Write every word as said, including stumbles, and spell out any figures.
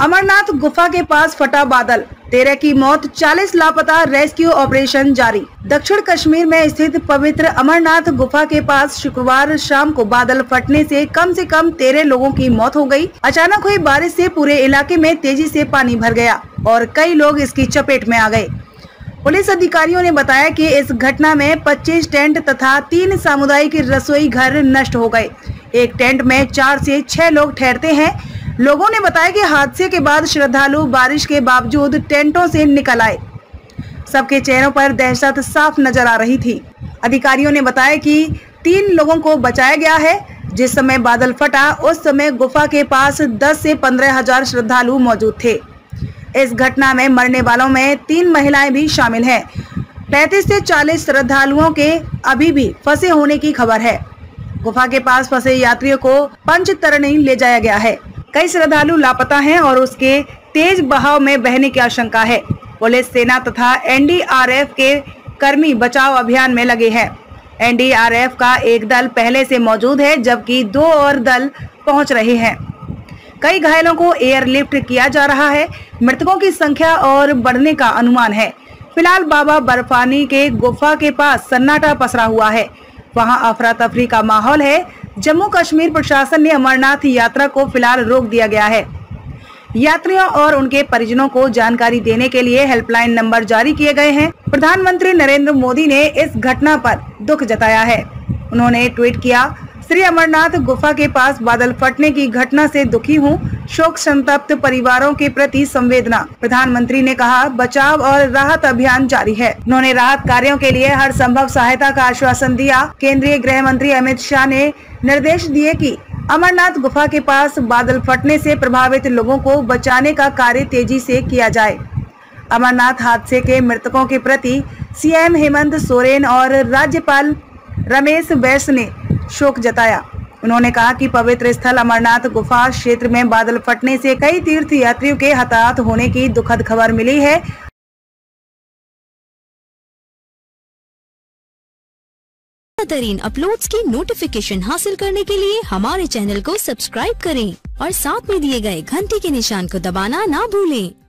अमरनाथ गुफा के पास फटा बादल, तेरह की मौत, चालीस लापता, रेस्क्यू ऑपरेशन जारी। दक्षिण कश्मीर में स्थित पवित्र अमरनाथ गुफा के पास शुक्रवार शाम को बादल फटने से कम से कम तेरह लोगों की मौत हो गई। अचानक हुई बारिश से पूरे इलाके में तेजी से पानी भर गया और कई लोग इसकी चपेट में आ गए। पुलिस अधिकारियों ने बताया कि इस घटना में पच्चीस टेंट तथा तीन सामुदायिक रसोई घर नष्ट हो गए। एक टेंट में चार से छह लोग ठहरते हैं। लोगों ने बताया कि हादसे के बाद श्रद्धालु बारिश के बावजूद टेंटों से निकल आए। सबके चेहरों पर दहशत साफ नजर आ रही थी। अधिकारियों ने बताया कि तीन लोगों को बचाया गया है। जिस समय बादल फटा उस समय गुफा के पास दस से पंद्रह हजार श्रद्धालु मौजूद थे। इस घटना में मरने वालों में तीन महिलाएं भी शामिल हैं। पैंतीस से चालीस श्रद्धालुओं के अभी भी फंसे होने की खबर है। गुफा के पास फंसे यात्रियों को पंचतरणी ले जाया गया है। कई श्रद्धालु लापता हैं और उसके तेज बहाव में बहने की आशंका है। पुलिस, सेना तथा एन डी आर एफ के कर्मी बचाव अभियान में लगे हैं। एन डी आर एफ का एक दल पहले से मौजूद है, जबकि दो और दल पहुंच रहे हैं। कई घायलों को एयरलिफ्ट किया जा रहा है। मृतकों की संख्या और बढ़ने का अनुमान है। फिलहाल बाबा बर्फानी के गुफा के पास सन्नाटा पसरा हुआ है। वहां अफरा तफरी का माहौल है। जम्मू कश्मीर प्रशासन ने अमरनाथ यात्रा को फिलहाल रोक दिया गया है। यात्रियों और उनके परिजनों को जानकारी देने के लिए हेल्पलाइन नंबर जारी किए गए हैं। प्रधानमंत्री नरेंद्र मोदी ने इस घटना पर दुख जताया है। उन्होंने ट्वीट किया, श्री अमरनाथ गुफा के पास बादल फटने की घटना से दुखी हूँ। शोक संतप्त परिवारों के प्रति संवेदना। प्रधानमंत्री ने कहा, बचाव और राहत अभियान जारी है। उन्होंने राहत कार्यों के लिए हर संभव सहायता का आश्वासन दिया। केंद्रीय गृह मंत्री अमित शाह ने निर्देश दिए कि अमरनाथ गुफा के पास बादल फटने से प्रभावित लोगों को बचाने का कार्य तेजी से किया जाए। अमरनाथ हादसे के मृतकों के प्रति सी एम हेमंत सोरेन और राज्यपाल रमेश बैस ने शोक जताया। उन्होंने कहा कि पवित्र स्थल अमरनाथ गुफा क्षेत्र में बादल फटने से कई तीर्थ यात्रियों के हताहत होने की दुखद खबर मिली है। बेहतरीन अपलोड्स की नोटिफिकेशन हासिल करने के लिए हमारे चैनल को सब्सक्राइब करें और साथ में दिए गए घंटी के निशान को दबाना ना भूलें।